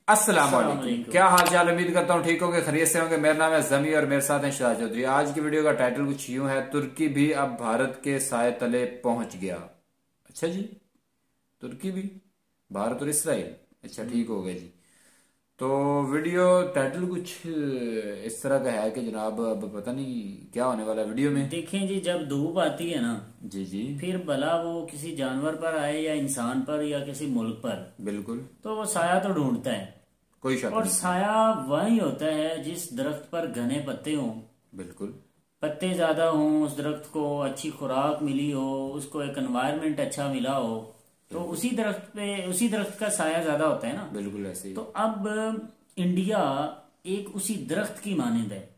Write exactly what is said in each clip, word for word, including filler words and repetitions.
अस्सलाम वालेकुम। क्या हाल चाल, उम्मीद करता हूँ ठीक होंगे, खैरियत से होंगे। मेरा नाम है जमी और मेरे साथ हैं शाह चौधरी। आज की वीडियो का टाइटल कुछ यूं है, तुर्की भी अब भारत के साए तले पहुंच गया। अच्छा जी, तुर्की भी, भारत और इसराइल, अच्छा ठीक हो गया जी। तो वीडियो टाइटल कुछ इस तरह का है कि जनाब अब पता नहीं क्या होने वाला है वीडियो में। देखें जी, जब धूप आती है ना जी जी, फिर भला वो किसी जानवर पर आए या इंसान पर या किसी मुल्क पर, बिल्कुल, तो वो साया तो ढूंढता है। कोई शक और नहीं। साया वही होता है जिस दरख्त पर घने पत्ते हों, बिल्कुल, पत्ते ज्यादा हों, उस दरख्त को अच्छी खुराक मिली हो, उसको एक एनवायरनमेंट अच्छा मिला हो, तो उसी दरख्त पे उसी दरख्त का साया ज्यादा होता है ना। बिल्कुल ऐसे ही। तो अब इंडिया एक उसी दरख्त की मानंद है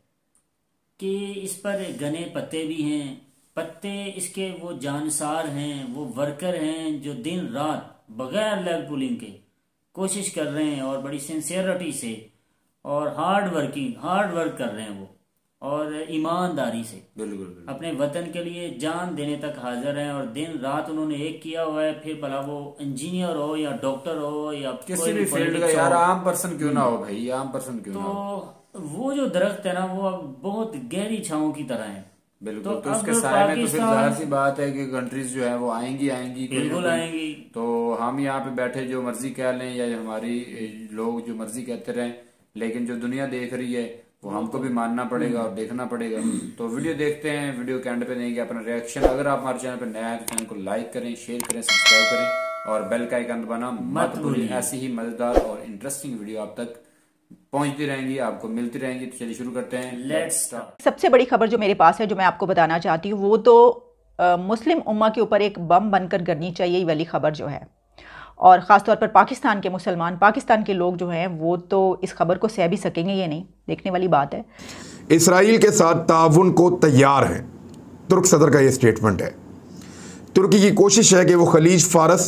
कि इस पर घने पत्ते भी हैं, पत्ते इसके वो जानसार हैं, वो वर्कर हैं जो दिन रात बगैर लेग पुलिंग के कोशिश कर रहे हैं और बड़ी सिंसियरिटी से और हार्ड वर्किंग हार्ड वर्क कर रहे हैं वो, और ईमानदारी से बिल्कुल, बिल्कुल। अपने वतन के लिए जान देने तक हाजिर हैं। और दिन रात उन्होंने एक किया हुआ है, फिर भला वो इंजीनियर हो या डॉक्टर हो या किसी भी फील्ड का, यार आम पर्सन क्यों ना हो भाई, आम पर्सन क्यों ना हो। तो वो जो दरख्त है ना वो अब बहुत गहरी छांव की तरह है। बिल्कुल, तो तो उसके अब साए में तो फिर पाकिस्तान- जाहिर सी बात है कि कंट्रीज जो है वो आएंगी आएंगी कोई ना बिल्कुल कोई। आएंगी। तो हम यहाँ पे बैठे जो मर्जी कह लें या हमारी लोग जो मर्जी कहते रहें, लेकिन जो दुनिया देख रही है वो हमको भी मानना पड़ेगा और देखना पड़ेगा। तो वीडियो देखते हैं, वीडियो के एंड पे देंगे अपना रिएक्शन। अगर आप हमारे चैनल पर नया है तो चैनल को लाइक करें, शेयर करें, सब्सक्राइब करें और बेल का आइकन दबाना मत भूलिए। ऐसी ही मजेदार और इंटरेस्टिंग वीडियो आप तक पहुंचती रहेंगी, आपको मिलती रहेंगी। तो चलिए शुरू करते हैं, लेट्स स्टार्ट। सबसे बड़ी खबर जो मेरे पास है, जो मैं आपको बताना चाहती हूँ, वो तो आ, मुस्लिम उम्मा के ऊपर एक बम बनकर गिरनी चाहिए ये वाली खबर जो है। और ख़ास तौर पर पाकिस्तान के मुसलमान, पाकिस्तान के लोग जो हैं वो तो इस खबर को सह भी सकेंगे ये नहीं, देखने वाली बात है। इसराइल के साथ ताउन को तैयार हैं, तुर्क सदर का ये स्टेटमेंट है। तुर्की की कोशिश है कि वो खलीज फारस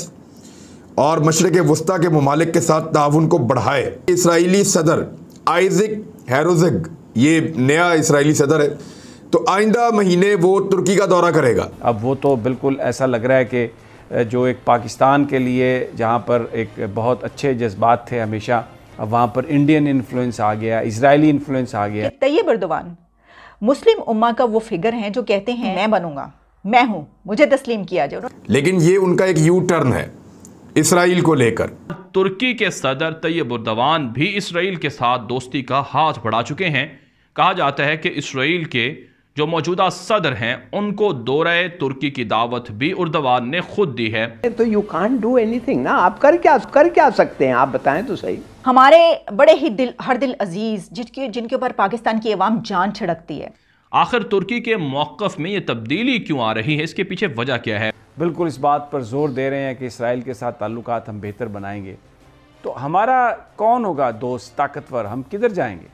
और मशरक़ वस्ता के ममालिक के साथ ताउन को बढ़ाए। इसराइली सदर आइज़िक हेरोज़िग, ये नया इसराइली सदर है, तो आइंदा महीने वो तुर्की का दौरा करेगा। अब वो तो बिल्कुल ऐसा लग रहा है कि जो एक पाकिस्तान के लिए जहाँ पर एक बहुत अच्छे जज्बात थे हमेशा, अब वहाँ पर इंडियन इन्फ्लुएंस आ गया, इजरायली इन्फ्लुएंस आ गया। तैयब एर्दोगान मुस्लिम उम्मा का वो फिगर हैं जो कहते हैं मैं बनूंगा, मैं हूँ, मुझे तस्लीम किया जाए। लेकिन ये उनका एक यू टर्न है इसराइल को लेकर। तुर्की के सदर तैयब एर्दोगान भी इसराइल के साथ दोस्ती का हाथ बढ़ा चुके हैं। कहा जाता है कि इसराइल के जो मौजूदा सदर हैं उनको दौरे तुर्की की दावत भी एर्दोगान ने खुद दी है। तो यू कांट डू एनीथिंग ना, आप कर क्या कर क्या सकते हैं, आप बताएं तो सही। हमारे बड़े ही दिल हर दिल अजीज जिनके जिनके ऊपर पाकिस्तान की अवाम जान छिड़कती है। आखिर तुर्की के मौक़िफ़ में ये तब्दीली क्यों आ रही है, इसके पीछे वजह क्या है? बिल्कुल इस बात पर जोर दे रहे हैं कि इसराइल के साथ ताल्लुकात हम बेहतर बनाएंगे। तो हमारा कौन होगा दोस्त ताकतवर, हम किधर जाएंगे?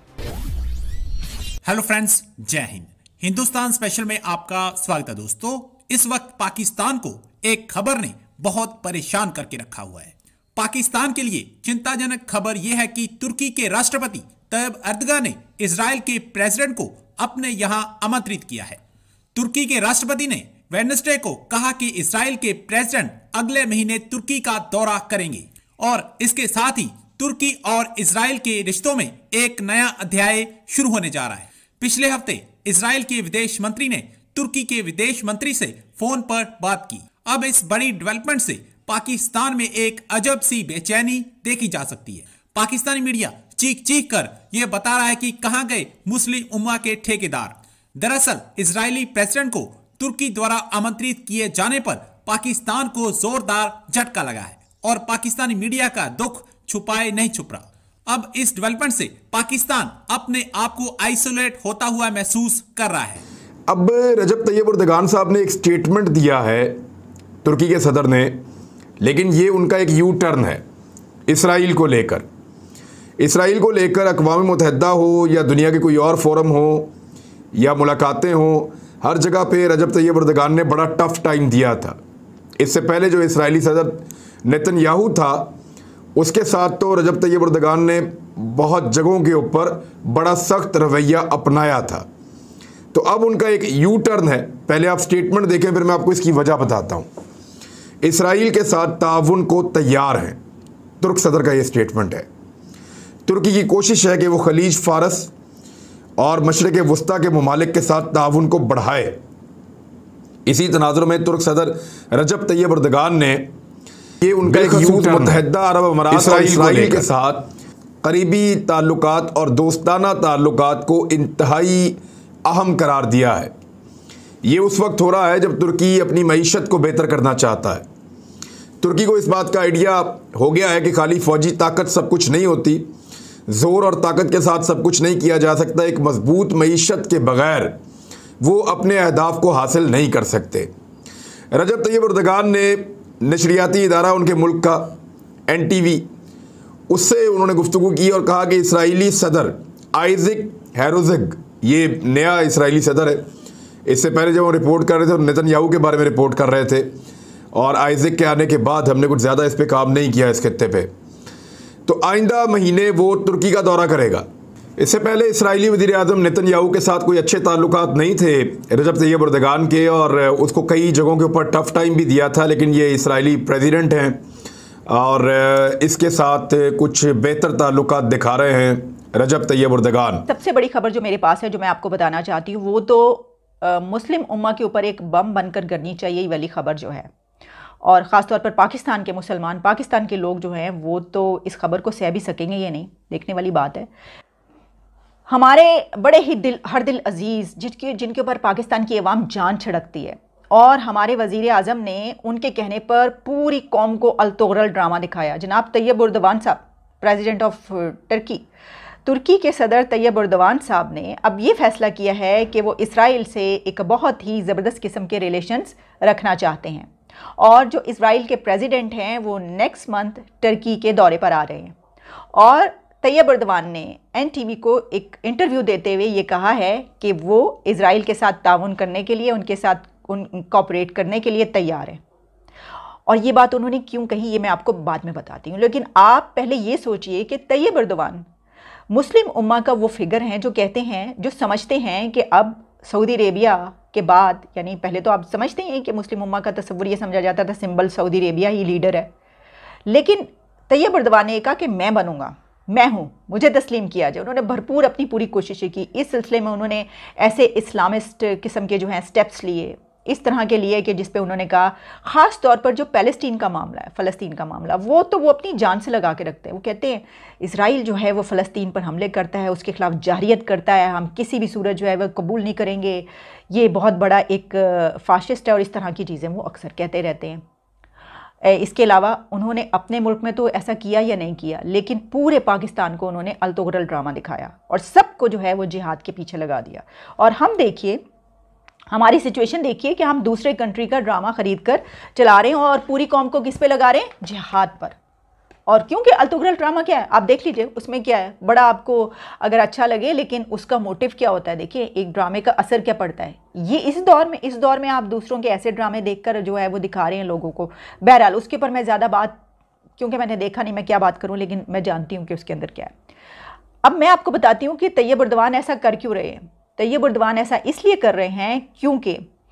हेलो फ्रेंड्स, जय हिंद। हिंदुस्तान स्पेशल में आपका स्वागत है दोस्तों। इस वक्त पाकिस्तान को एक खबर ने बहुत परेशान करके रखा हुआ है। पाकिस्तान के लिए चिंताजनक खबर यह है कि तुर्की के राष्ट्रपति तैयब एर्दोगान ने इजराइल के प्रेसिडेंट को अपने यहां आमंत्रित किया है। तुर्की के राष्ट्रपति ने वेडनेसडे को कहा कि इजराइल के प्रेसिडेंट अगले महीने तुर्की का दौरा करेंगे और इसके साथ ही तुर्की और इजराइल के रिश्तों में एक नया अध्याय शुरू होने जा रहा है। पिछले हफ्ते इजराइल के विदेश मंत्री ने तुर्की के विदेश मंत्री से फोन पर बात की। अब इस बड़ी डेवलपमेंट से पाकिस्तान में एक अजब सी बेचैनी देखी जा सकती है। पाकिस्तानी मीडिया चीख चीख कर यह बता रहा है कि कहां गए मुस्लिम उम्मा के ठेकेदार। दरअसल इजरायली प्रेसिडेंट को तुर्की द्वारा आमंत्रित किए जाने पर पाकिस्तान को जोरदार झटका लगा है और पाकिस्तानी मीडिया का दुख छुपाए नहीं छुप रहा। अब इस डेवलपमेंट से पाकिस्तान अपने आप को आइसोलेट होता हुआ महसूस कर रहा है। अब रजब तैयब एर्दोगान साहब ने एक स्टेटमेंट दिया है तुर्की के सदर ने, लेकिन ये उनका एक यू टर्न है इसराइल को लेकर। इसराइल को लेकर अक़वाम मुत्तहिदा हो या दुनिया के कोई और फोरम हो या मुलाकातें हो, हर जगह पे रजब तैयब एर्दोगान ने बड़ा टफ टाइम दिया था। इससे पहले जो इसराइली सदर नेतन्याहू था, उसके साथ तो रजब तैयब एर्दोगान ने बहुत जगहों के ऊपर बड़ा सख्त रवैया अपनाया था। तो अब उनका एक यू टर्न है। पहले आप स्टेटमेंट देखें, फिर मैं आपको इसकी वजह बताता हूँ। इसराइल के साथ ताउन को तैयार हैं, तुर्क सदर का ये स्टेटमेंट है। तुर्की की कोशिश है कि वो खलीज फारस और मशरिक़ वस्ता के ममालिक के साथ ताउन को बढ़ाए। इसी तनाजुर में तुर्क सदर रजब तैयब एर्दोगान ने ये उनका एक यूथ मुत्तहिदा अरब अमारात और इसराइल के साथ करीबी ताल्लुकात और दोस्ताना ताल्लुकात को इंतहाई अहम करार दिया है। ये उस वक्त हो रहा है जब तुर्की अपनी मईशत को बेहतर करना चाहता है। तुर्की को इस बात का आइडिया हो गया है कि खाली फौजी ताकत सब कुछ नहीं होती, ज़ोर और ताकत के साथ सब कुछ नहीं किया जा सकता। एक मजबूत मईशत के बगैर वो अपने अहदाफ को हासिल नहीं कर सकते। रजब तैयब एर्दोगान ने नशरियाती इदारा उनके मुल्क का एन टी वी, उससे उन्होंने गुफ्तगू की और कहा कि इसराइली सदर आइज़िक हेरोज़िग, ये नया इसराइली सदर है। इससे पहले जब हम रिपोर्ट कर रहे थे तो नेतन्याहू के बारे में रिपोर्ट कर रहे थे, और आइज़िक के आने के बाद हमने कुछ ज़्यादा इस पर काम नहीं किया इस खित्ते पे। तो आइंदा महीने वो तुर्की का दौरा करेगा। इससे पहले इसराइली वज़ीर आज़म नेतन्याहू के साथ कोई अच्छे ताल्लुकात नहीं थे रजब तैयब एर्दोगान के, और उसको कई जगहों के ऊपर टफ टाइम भी दिया था। लेकिन ये इसराइली प्रेसिडेंट हैं और इसके साथ कुछ बेहतर ताल्लुकात दिखा रहे हैं रजब तैयब एर्दोगान। सबसे बड़ी खबर जो मेरे पास है, जो मैं आपको बताना चाहती हूँ, वो तो आ, मुस्लिम उम्मा के ऊपर एक बम बनकर गिरनी चाहिए वाली खबर जो है, और ख़ास तौर पर पाकिस्तान के मुसलमान, पाकिस्तान के लोग जो हैं वो तो इस खबर को सह भी सकेंगे ये नहीं, देखने वाली बात है। हमारे बड़े ही दिल हर दिल अजीज़ जिनके जिनके ऊपर पाकिस्तान की अवाम जान छिड़कती है, और हमारे वज़ीर आज़म ने उनके कहने पर पूरी कौम को अलतोगरल ड्रामा दिखाया। जनाब तैयब एर्दोगान साहब, प्रेसिडेंट ऑफ टर्की, तुर्की के सदर तैयब एर्दोगान साहब ने अब ये फ़ैसला किया है कि वो इसराइल से एक बहुत ही ज़बरदस्त किस्म के रिलेशंस रखना चाहते हैं, और जो इसराइल के प्रेसिडेंट हैं वो नेक्स्ट मंथ टर्की के दौरे पर आ रहे हैं। और तैयब एर्दोगान ने एन टी वी को एक इंटरव्यू देते हुए ये कहा है कि वो इसराइल के साथ ताउन करने के लिए, उनके साथ उन कोऑपरेट करने के लिए तैयार हैं। और ये बात उन्होंने क्यों कही ये मैं आपको बाद में बताती हूँ, लेकिन आप पहले ये सोचिए कि तैयब एर्दोगान मुस्लिम उम्मा का वो फिगर हैं जो कहते हैं, जो समझते हैं कि अब सऊदी अरेबिया के बाद, यानी पहले तो आप समझते हैं कि मुस्लिम उम्मा का तस्वुर ये समझा जाता था सिंबल सऊदी अरेबिया ही लीडर है, लेकिन तैयब एर्दोगान ने कहा कि मैं बनूंगा, मैं हूँ, मुझे तस्लीम किया जाए। उन्होंने भरपूर अपनी पूरी कोशिशें की। इस सिलसिले में उन्होंने ऐसे इस्लामिस्ट किस्म के जो हैं स्टेप्स लिए, इस तरह के लिए कि जिस पे उन्होंने कहा, ख़ास तौर पर जो पैलेस्टीन का मामला है, फ़लस्तीन का मामला, वो तो वो अपनी जान से लगा के रखते हैं। वो कहते हैं इसराइल जो है वो फ़लस्तीन पर हमले करता है, उसके ख़िलाफ़ जाहिरियत करता है, हम किसी भी सूरत जो है वह कबूल नहीं करेंगे, ये बहुत बड़ा एक फ़ाशिस्ट है, और इस तरह की चीज़ें वो अक्सर कहते रहते हैं। इसके अलावा उन्होंने अपने मुल्क में तो ऐसा किया या नहीं किया, लेकिन पूरे पाकिस्तान को उन्होंने अलतोगरल ड्रामा दिखाया और सबको जो है वो जिहाद के पीछे लगा दिया। और हम देखिए, हमारी सिचुएशन देखिए कि हम दूसरे कंट्री का ड्रामा ख़रीद कर चला रहे हैं और पूरी कौम को किस पे लगा रहे हैं, जिहाद पर। और क्योंकि अलतोगरल ड्रामा क्या है आप देख लीजिए, उसमें क्या है, बड़ा आपको अगर अच्छा लगे, लेकिन उसका मोटिव क्या होता है। देखिए एक ड्रामे का असर क्या पड़ता है। ये इस दौर में इस दौर में आप दूसरों के ऐसे ड्रामे देखकर जो है वो दिखा रहे हैं लोगों को। बहरहाल उसके ऊपर मैं ज़्यादा बात, क्योंकि मैंने देखा नहीं, मैं क्या बात करूँ, लेकिन मैं जानती हूँ कि उसके अंदर क्या है। अब मैं आपको बताती हूँ कि तैयब एर्दोगान ऐसा कर क्यों रहे हैं। तैयब एर्दोगान ऐसा इसलिए कर रहे हैं क्योंकि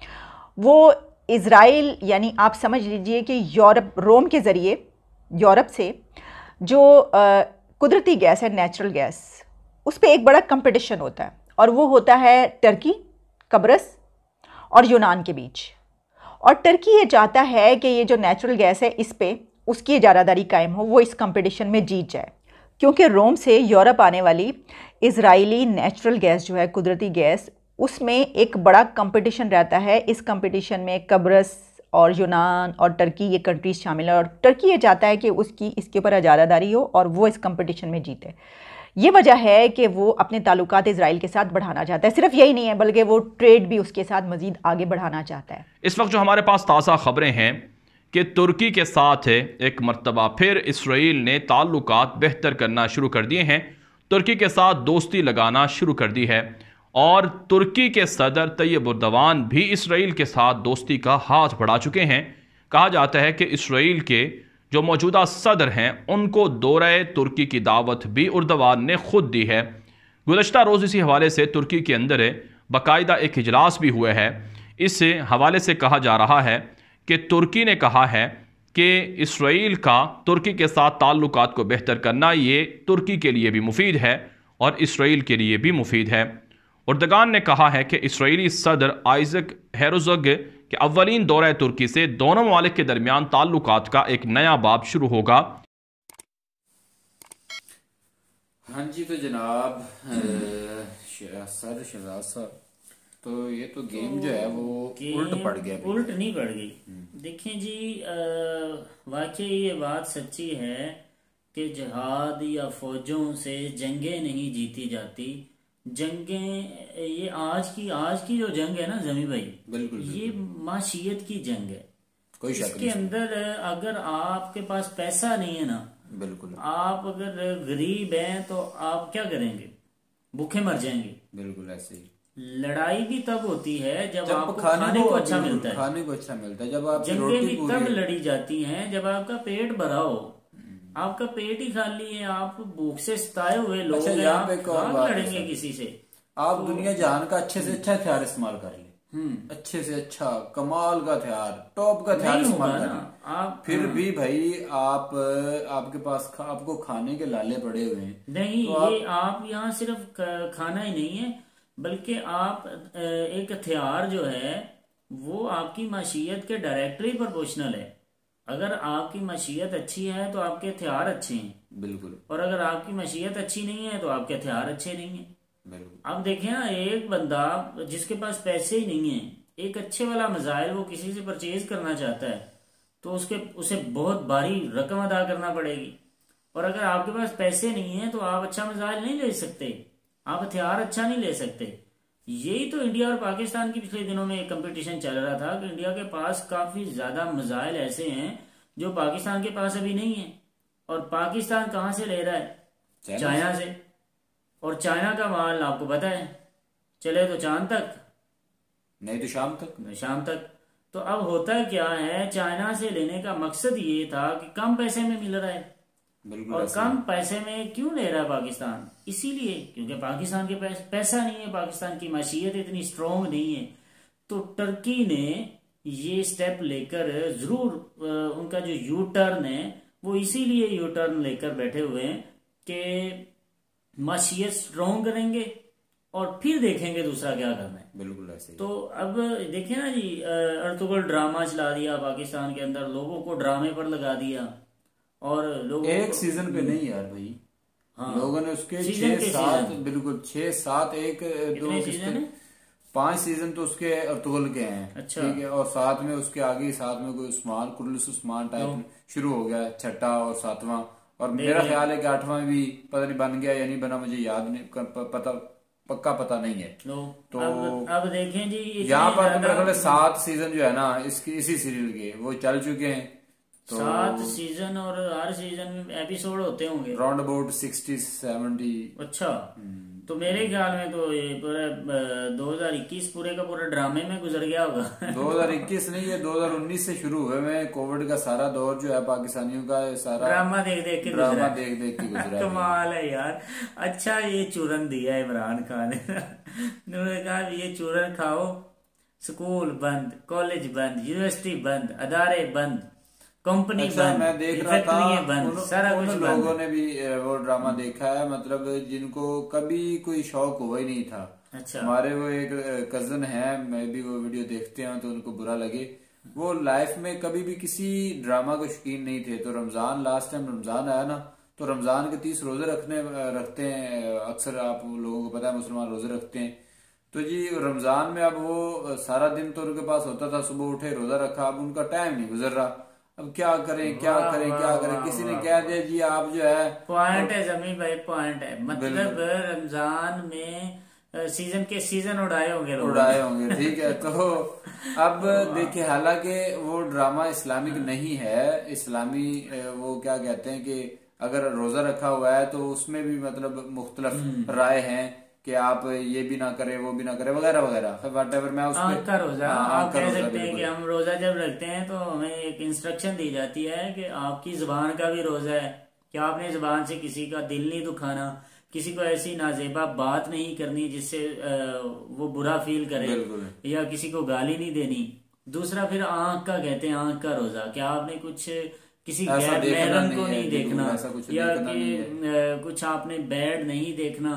वो इज़राइल, यानी आप समझ लीजिए कि यूरोप, रोम के ज़रिए यूरोप से जो आ, कुदरती गैस है, नेचुरल गैस, उस पर एक बड़ा कंपटीशन होता है, और वो होता है टर्की, कब्रस और यूनान के बीच। और टर्की ये चाहता है कि ये जो नेचुरल गैस है इस पे उसकी इजारादारी कायम हो, वो इस कंपटीशन में जीत जाए, क्योंकि रोम से यूरोप आने वाली इज़राइली नेचुरल गैस जो है, कुदरती गैस, उसमें एक बड़ा कंपटीशन रहता है। इस कंपटीशन में कब्रस और यूनान और टर्की ये कंट्रीज़ शामिल है, और टर्की ये चाहता है कि उसकी इसके ऊपर इजारादारी हो और वो इस कंपटीशन में जीते। ये वजह है कि वो अपने ताल्लुकात इज़राइल के साथ बढ़ाना चाहता है। सिर्फ यही नहीं है, बल्कि वो ट्रेड भी उसके साथ मज़ीद आगे बढ़ाना चाहता है। इस वक्त जो हमारे पास ताज़ा खबरें हैं कि तुर्की के साथ एक मरतबा फिर इसराइल ने ताल्लुकात बेहतर करना शुरू कर दिए हैं, तुर्की के साथ दोस्ती लगाना शुरू कर दी है, और तुर्की के सदर तैयब एर्दोगान भी इसराइल के साथ दोस्ती का हाथ बढ़ा चुके हैं। कहा जाता है कि इसराइल के जो मौजूदा सदर हैं उनको दौरे तुर्की की दावत भी एर्दोगान ने खुद दी है। गुज़श्ता रोज़ इसी हवाले से तुर्की के अंदर बाकायदा एक इजलास भी हुआ है। इस हवाले से कहा जा रहा है कि तुर्की ने कहा है कि इसराइल का तुर्की के साथ ताल्लुकात को बेहतर करना ये तुर्की के लिए भी मुफीद है और इसराइल के लिए भी मुफीद है। उर्दगान ने कहा है कि इसराइली सदर आइजक हेरोज़ग के अव्वलीन दौरे तुर्की से दोनों ममालिक के दरमियान ताल्लुकात का एक नया बाब शुरू होगा। हाँ जी, तो जनाब सर शहजाद साहब, तो ये तो गेम तो जो है वो उल्ट पड़ गया। उल्ट नहीं पड़ गई। देखें जी, वाकई ये बात सच्ची है कि जिहाद या फौजों से जंगें नहीं जीती जाती। जंगें ये आज की आज की जो जंग है ना जमी भाई, बिल्कुल, ये माशियत की जंग है। कोई इसके अंदर अगर आपके पास पैसा नहीं है ना, बिल्कुल, आप अगर गरीब हैं तो आप क्या करेंगे? भूखे मर जाएंगे। बिल्कुल ऐसे ही। लड़ाई भी तब होती है जब, जब आपको खाने, खाने को अच्छा मिलता है, खाने को अच्छा मिलता है। जब आप जंगें भी तब लड़ी जाती हैं जब आपका पेट भरा हो। आपका पेट ही खाली है, आप भूख से सताए हुए लोग अच्छा, हैं, आप कहाँ लड़ेंगे किसी से? आप तो, दुनिया जहान का अच्छे से अच्छा हथियार इस्तेमाल कर ले, अच्छे से अच्छा कमाल का हथियार, टॉप का हथियार इस्तेमाल कर ले, आप फिर भी भाई आप आपके पास खा, आपको खाने के लाले पड़े हुए हैं। नहीं, तो ये आप, आप यहाँ सिर्फ खाना ही नहीं है, बल्कि आप एक हथियार जो है वो आपकी माशियत के डायरेक्टली प्रोपोर्शनल है। अगर आपकी मशीयत अच्छी है तो आपके हथियार अच्छे हैं, बिल्कुल, और अगर आपकी मशीयत अच्छी नहीं है तो आपके हथियार अच्छे नहीं है, बिल्कुल। अब देखें ना, एक बंदा जिसके पास पैसे ही नहीं है, एक अच्छे वाला मिसाइल वो किसी से परचेज करना चाहता है तो उसके उसे बहुत भारी रकम अदा करना पड़ेगी। और अगर आपके पास पैसे नहीं है तो आप अच्छा मिसाइल नहीं ले सकते, आप हथियार अच्छा नहीं ले सकते। यही तो इंडिया और पाकिस्तान की पिछले दिनों में एक कंपटीशन चल रहा था कि इंडिया के पास काफी ज्यादा मिसाइल ऐसे हैं जो पाकिस्तान के पास अभी नहीं है। और पाकिस्तान कहां से ले रहा है? चाइना से। और चाइना का माल आपको पता है, चले तो चांद तक, नहीं तो शाम तक, नहीं शाम तक। तो अब होता क्या है, चाइना से लेने का मकसद ये था कि कम पैसे में मिल रहा है। और कम पैसे में क्यों ले रहा है पाकिस्तान? इसीलिए क्योंकि पाकिस्तान के पास पैसा नहीं है, पाकिस्तान की माशियत इतनी स्ट्रॉन्ग नहीं है। तो टर्की ने ये स्टेप लेकर जरूर, उनका जो यू टर्न है वो इसीलिए यू टर्न लेकर बैठे हुए हैं कि माशियत स्ट्रॉन्ग करेंगे और फिर देखेंगे दूसरा क्या करना है। बिल्कुल ऐसे ही। तो अब देखिए ना जी, अर्तुगरुल ड्रामा चला दिया पाकिस्तान के अंदर, लोगों को ड्रामे पर लगा दिया। और लोगों एक सीजन पे नहीं यार भाई, हाँ, लोगों ने उसके छह सात, बिल्कुल छह सात, एक दो सीजन, पांच सीजन तो उसके अर्तुगरुल के हैं, अच्छा, ठीक है। और साथ में उसके आगे साथ में कोई उस्मान, कुर्लिस उस्मान टाइप शुरू हो गया, छठा और सातवां, और मेरा ख्याल है कि आठवां भी पता नहीं बन गया या नहीं बना, मुझे याद नहीं, पता पक्का पता नहीं है। तो अब, अब देखें जी, यहाँ पर मेरे ख्याल सात सीजन जो है ना इसकी इसी सीरियल के वो चल चुके हैं। तो सात सीजन और हर सीजन में एपिसोड होते होंगे राउंड अबाउट सिक्सटी सेवेंटी। अच्छा, तो मेरे ख्याल में तो ये पूरा दो हज़ार इक्कीस पूरे का पूरा ड्रामे में गुजर गया होगा। दो हज़ार इक्कीस नहीं है, दो हज़ार उन्नीस से शुरू हुए में कोविड का सारा दौर जो है पाकिस्तानियों का सारा ड्रामा देख देख के ड्रामा देख देख के गुजरा। कमाल है यार। अच्छा, ये चूरन दिया इमरान खान ने, उन्होंने कहा ये चूरन खाओ, स्कूल बंद, कॉलेज बंद, यूनिवर्सिटी बंद, अदारे बंद, कंपनी अच्छा, बंद, मैं देख रहा था बंद, उन, सारा उन कुछ लोगों ने भी वो ड्रामा देखा है, मतलब जिनको कभी कोई शौक हुआ ही नहीं था। अच्छा, हमारे वो एक कजन है, मैं भी वो वीडियो देखते हैं तो उनको बुरा लगे, वो लाइफ में कभी भी किसी ड्रामा को शौकीन नहीं थे। तो रमजान, लास्ट टाइम रमजान आया ना, तो रमजान के तीस रोजे रखने रखते हैं अक्सर, आप लोगों को पता है मुसलमान रोजे रखते हैं। तो जी रमजान में अब वो सारा दिन तो उनके पास होता था, सुबह उठे रोजा रखा, अब उनका टाइम नहीं गुजर रहा। अब क्या करें क्या करें क्या करें, किसी ने कह दिया जी आप जो है, पॉइंट है जमीन भाई, पॉइंट है, मतलब रमजान में सीजन के सीजन उड़ाए होंगे उड़ाए होंगे, ठीक है। तो अब देखिए, हालांकि वो ड्रामा इस्लामिक नहीं है, इस्लामी वो क्या कहते हैं कि अगर रोजा रखा हुआ है तो उसमें भी मतलब मुख्तलिफ राय हैं कि आप ये भी ना करें वो भी ना करें वगैरह वगैरह, वट एवर। मैं उसमें का रोजा आप कह सकते हैं कि हम रोजा जब रखते हैं तो हमें एक इंस्ट्रक्शन दी जाती है कि आपकी जुबान का भी रोजा है, कि आपने जुबान से किसी का दिल नहीं दुखाना, किसी को ऐसी नाजेबा बात नहीं करनी जिससे वो बुरा फील करे, या किसी को गाली नहीं देनी, दूसरा फिर आंख का कहते हैं, आंख का रोजा, क्या आपने कुछ किसी ऐसा गैर देखना महरम नहीं को है, नहीं बिल्कुल देखना, ऐसा कुछ या देखना कि नहीं है। अ, कुछ आपने बैड नहीं देखना,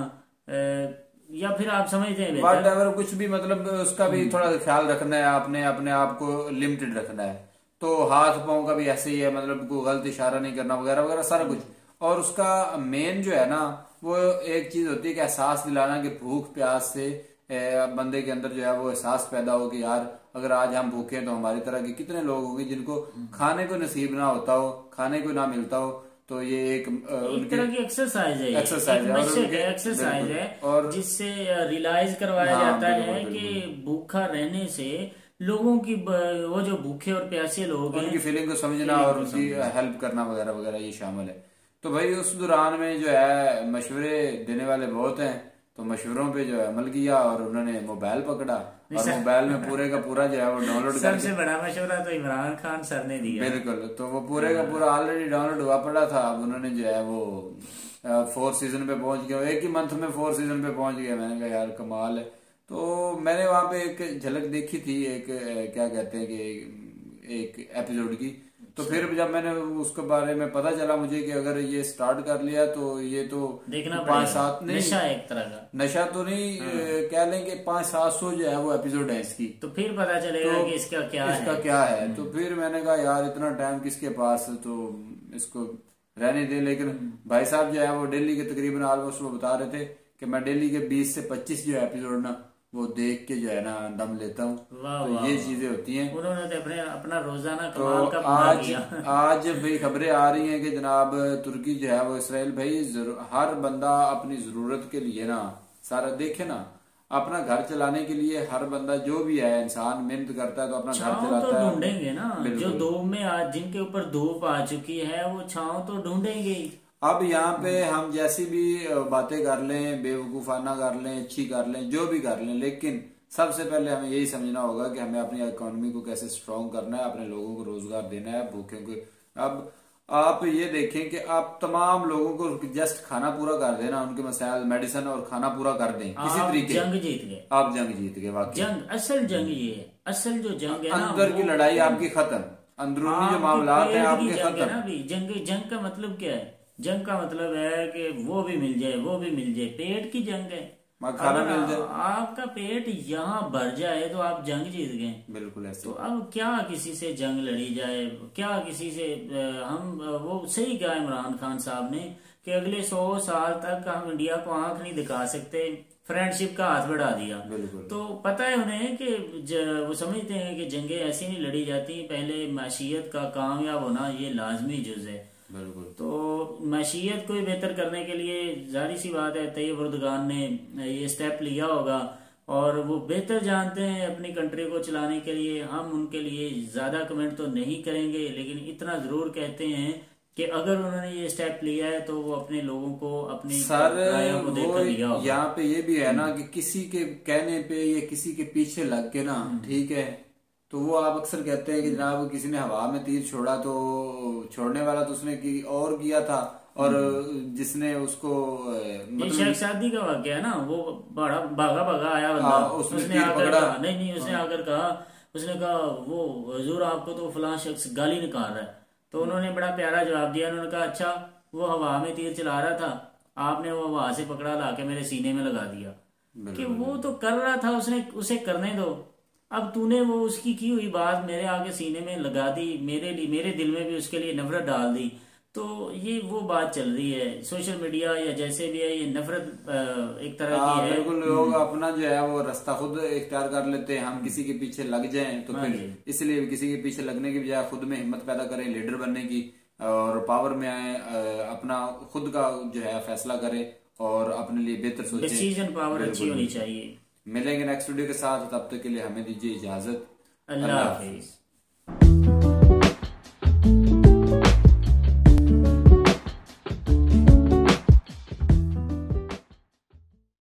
अ, या फिर आप समझते हैं वाट बेहतर एवर कुछ भी, मतलब उसका भी थोड़ा ख्याल रखना है आपने, अपने आप को लिमिटेड रखना है। तो हाथ पांव का भी ऐसे ही है, मतलब कोई गलत इशारा नहीं करना वगैरह वगैरह सारा कुछ। और उसका मेन जो है ना, वो एक चीज होती है कि एहसास दिलाना कि भूख प्यास से ए, बंदे के अंदर जो है वो एहसास पैदा हो कि यार अगर आज हम भूखे हैं तो हमारी तरह के कितने लोग होंगे जिनको खाने को नसीब ना होता हो, खाने को ना मिलता हो। तो ये एक, एक तरह की एक्सरसाइज है, एक्सरसाइज है, एक एक्सरसाइज है और जिससे रियलाइज करवाया हाँ, जाता बिल्कुल, है बिल्कुल। कि भूखा रहने से लोगों की ब- वो जो भूखे और प्यासे लोग हैं उनकी फीलिंग को समझना और उनकी हेल्प करना वगैरह वगैरह ये शामिल है। तो भाई उस दौरान में जो है मशवरे देने वाले बहुत हैं, तो मशवरों पे जो है अमल किया और उन्होंने मोबाइल पकड़ा और मोबाइल में पूरे का पूरा जो है वो डाउनलोड कर सबसे बड़ा मशवरा तो इमरान खान सर ने दिया। बिल्कुल, तो वो पूरे का पूरा ऑलरेडी डाउनलोड हुआ पड़ा था। अब उन्होंने जो है वो फोर्थ सीजन पे पहुंच गया, एक ही मंथ में फोर्थ सीजन पे पहुंच गया। मैंने कहा यार कमाल है। तो मैंने वहां पे एक झलक देखी थी, एक अ, क्या कहते हैं कि एक एपिसोड की। तो फिर जब मैंने उसके बारे में पता चला मुझे कि अगर ये स्टार्ट कर लिया तो ये तो देखना पाँच सात नहीं, नशा एक तरह का नशा तो नहीं, अ, कह लेंगे पाँच सात सौ जो है वो एपिसोड है इसकी। तो फिर पता चलेगा तो कि इसका क्या इसका है। क्या है। तो फिर मैंने कहा यार इतना टाइम किसके पास, तो इसको रहने दे। लेकिन भाई साहब जो है वो डेली के तकरीबन ऑलमोस्ट वो बता रहे थे कि मैं डेली के बीस से पच्चीस जो एपिसोड ना वो देख के जो है ना दम लेता हूँ। तो ये चीजें होती हैं। उन्होंने तो अपने अपना रोजाना तो कमाल का पूरा आज किया। आज भाई खबरें आ रही हैं कि जनाब तुर्की जो है वो इसराइल भाई हर बंदा अपनी जरूरत के लिए ना सारा देखे ना, अपना घर चलाने के लिए हर बंदा जो भी है इंसान मेहनत करता है तो अपना घर छांव तो चलाता है। ढूंढेंगे ना, जो धूप में आज जिनके ऊपर धूप आ चुकी है वो छांव तो ढूंढेंगे ही। अब यहाँ पे हम जैसी भी बातें कर लें, बेवकूफाना कर लें, अच्छी कर लें, जो भी कर लें, लेकिन सबसे पहले हमें यही समझना होगा कि हमें अपनी इकोनॉमी को कैसे स्ट्रांग करना है, अपने लोगों को रोजगार देना है, भूखे को। अब आप ये देखें कि आप तमाम लोगों को जस्ट खाना पूरा कर देना, उनके मसाइल मेडिसिन और खाना पूरा कर दें किसी तरीके, जंग जीत गए। आप जंग जीत गए। वाकई जंग असल जंग ये है, असल जो जंग है ना, अंदर की लड़ाई आपकी खत्म, अंदरूनी जो मामला है आपके खत्म। जंग जंग का मतलब क्या है? जंग का मतलब है कि वो भी मिल जाए वो भी मिल जाए, पेट की जंग है। खाना मिल जाए, आपका पेट यहाँ भर जाए तो आप जंग जीत गए। बिल्कुल ऐसे। तो अब क्या किसी से जंग लड़ी जाए, क्या किसी से हम, वो सही कहा इमरान खान साहब ने कि अगले सौ साल तक हम इंडिया को आंख नहीं दिखा सकते, फ्रेंडशिप का हाथ बढ़ा दिया। तो पता है उन्हें कि वो समझते हैं कि जंगें ऐसी नहीं लड़ी जाती, पहले मैशियत का कामयाब होना ये लाजमी जुज है। बिल्कुल। तो मैशियत को बेहतर करने के लिए जाहिर सी बात है तैयब उर्दगान ने ये स्टेप लिया होगा और वो बेहतर जानते हैं अपनी कंट्री को चलाने के लिए। हम उनके लिए ज्यादा कमेंट तो नहीं करेंगे, लेकिन इतना जरूर कहते हैं कि अगर उन्होंने ये स्टेप लिया है तो वो अपने लोगों को अपनी सर को देखकर लिया होगा। यहाँ पे ये भी है ना कि किसी के कहने पे या किसी के पीछे लग के ना, ठीक है, तो वो आप अक्सर कहते हैं कि जनाब किसी ने हवा में तीर छोड़ा तो छोड़ने वाला तो उसने की और किया था, और जिसने उसको मतलब शादी का वाक्य है ना, वो बड़ा भागा भागा आया बंदा, उसने उसने आकर कहा नहीं नहीं उसने आकर कहा उसने कहा वो हुजूर आपको तो फलां शख्स गाली निकाल रहा है। तो उन्होंने बड़ा प्यारा जवाब दिया, उन्होंने कहा अच्छा वो हवा में तीर चला रहा था, आपने वो हवा से पकड़ा ला के मेरे सीने में लगा दिया। कि वो तो कर रहा था, उसने उसे करने दो। अब तूने वो उसकी की हुई बात मेरे आगे सीने में लगा दी, मेरे लिए मेरे दिल में भी उसके लिए नफरत डाल दी। तो ये वो बात चल रही है सोशल मीडिया या जैसे भी है, ये नफरत एक तरह की है। बिल्कुल, लोग अपना जो है वो रास्ता खुद इख्तियार कर लेते हैं। हम किसी के पीछे लग जाएं तो फिर इसलिए किसी के पीछे लगने की बजाय खुद में हिम्मत पैदा करें लीडर बनने की, और पावर में आए, अपना खुद का जो है फैसला करें और अपने लिए बेहतर सोचें। डिसीजन पावर अच्छी होनी चाहिए। मिलेंगे नेक्स्ट वीडियो के साथ, तब तक के लिए हमें दीजिए इजाजत। अल्लाह हाफिज।